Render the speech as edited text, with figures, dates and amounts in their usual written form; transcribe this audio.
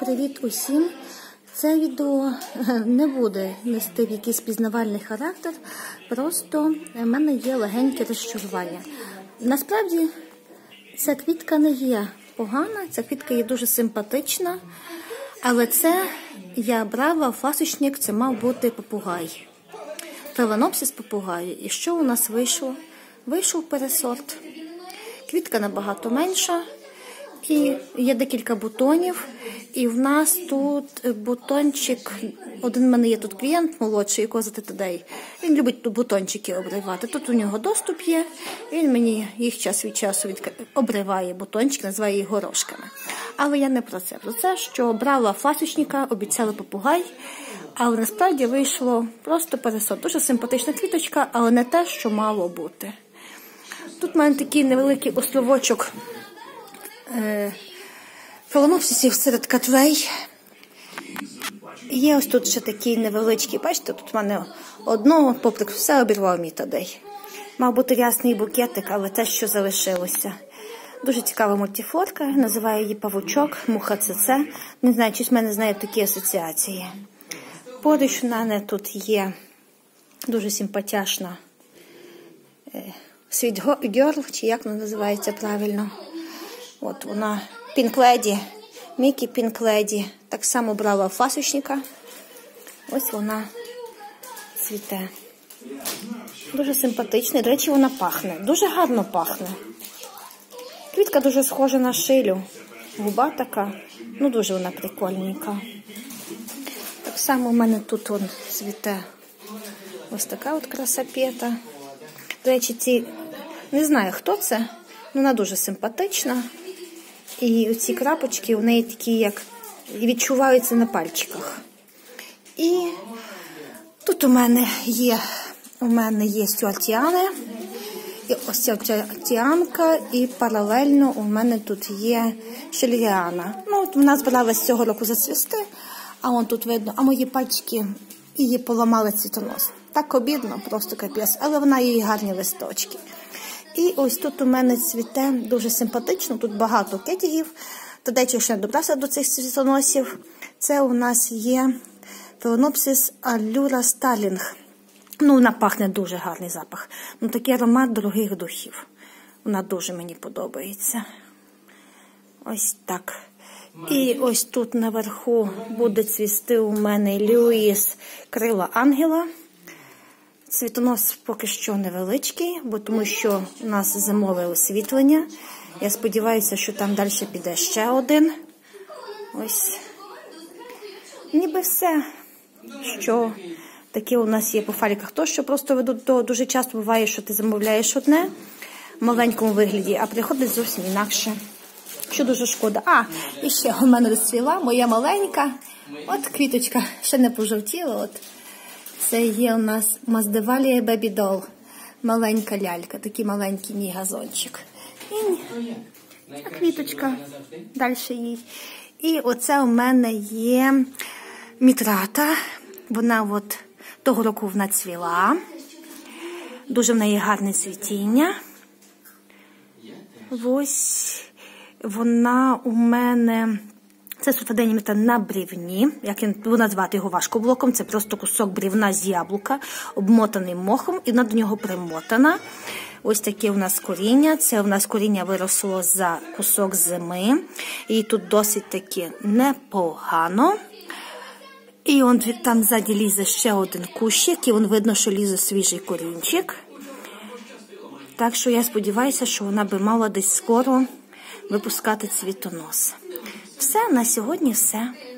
Привіт усім! Це відео не буде нести якийсь пізнавальний характер, просто в мене є легеньке розчарування. Насправді, ця квітка не є погана, ця квітка є дуже симпатична, але це я брала фасочник, це мав бути попугай. Фаленопсис попугаю. І що у нас вийшло? Вийшов пересорт. Квітка набагато менша. І є декілька бутонів, і в нас тут бутончик, один в мене є тут клієнт молодший, Козати Тадей, він любить бутончики обривати, тут у нього доступ є, він мені їх час від часу обриває бутончики, називає їх горошками. Але я не про це, що брала фасочника, обіцяла попугай, але насправді вийшло просто пересорт. Дуже симпатична квіточка, але не те, що мало бути. Тут в мене такий невеликий островочок фаленопсисів серед катрей. Є ось тут ще такий невеличкий, бачите, тут в мене одного, попри все обірвав мій Тадей. Мав бути рясний букетик, але те, що залишилося. Дуже цікава мультифлорка, називаю її павучок, муха ЦЦ. Не знаю, чи в мене знають такі асоціації. Поруч у мене тут є дуже симпатяшна Sweet Girl, чи як вона називається правильно. От вона, Pink Lady, Мікі Pink Lady. Так само брала фасочника. Ось вона цвіте. Дуже симпатична. До речі, вона пахне. Дуже гарно пахне. Квітка дуже схожа на шилю. Губа така. Ну, дуже вона прикольненька. Так само в мене тут вон цвіте. Ось така от красапета. До речі, ці... Не знаю, хто це. Вона дуже симпатична. І ці крапочки у неї такі, як відчуваються на пальчиках. І тут у мене є стюартіани. І ось ця стюартіанка. І паралельно у мене тут є шелеріана. Ну, от вона збиралась цього року зацвісти. А вон тут видно, а мої пальчики її поламали цвітонос. Так обідно, просто капець. Але вона її гарні листочки. І ось тут у мене цвіте дуже симпатично, тут багато кетігів. Тадей ще не добрався до цих цвітоносів. Це у нас є Phalaenopsis allura Starling. Ну, вона пахне дуже гарний запах. Ну, такий аромат дорогих духів. Вона дуже мені подобається. Ось так. І ось тут наверху буде цвісти у мене Льюіс крила ангела. Цвітонос поки що невеличкий, бо тому що у нас зимове освітлення. Я сподіваюся, що там далі піде ще один. Ось. Ніби все, що таке у нас є по фаліках. То, що просто ведуть до... Дуже часто буває, що ти замовляєш одне в маленькому вигляді, а приходить зовсім інакше. Що дуже шкода. А, і ще у мене розцвіла моя маленька. От квіточка, ще не пожовтіла, от. Це є у нас Masdevallia Baby Doll. Маленька лялька, такий маленький мій газончик. І квіточка, далі їй. І оце у мене є мітрата. Вона от того року вона цвіла. Дуже в неї гарне цвітіння. Ось вона у мене... Це сульфаденімета на брівні, як назвати його важко блоком, це просто кусок брівна з яблука, обмотаний мохом, і вона до нього примотана. Ось таке у нас коріння, це у нас коріння виросло за кусок зими, і тут досить таки непогано. І он там ззаді лізе ще один кущик, і видно, що лізе свіжий корінчик. Так що я сподіваюся, що вона би мала десь скоро випускати цвітонос. Все, на сьогодні все.